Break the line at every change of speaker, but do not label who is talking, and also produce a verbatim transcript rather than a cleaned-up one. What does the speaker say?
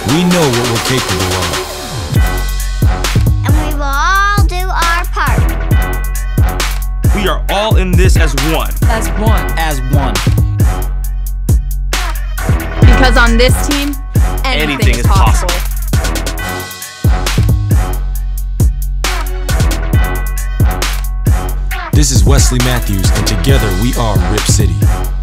We know what we're capable of.
And we will all do our part.
We are all in this as one.
As one.
As one.
Because on this team, anything,
Anything
is
is
possible.
possible.
This is Wesley Matthews, and together we are Rip City.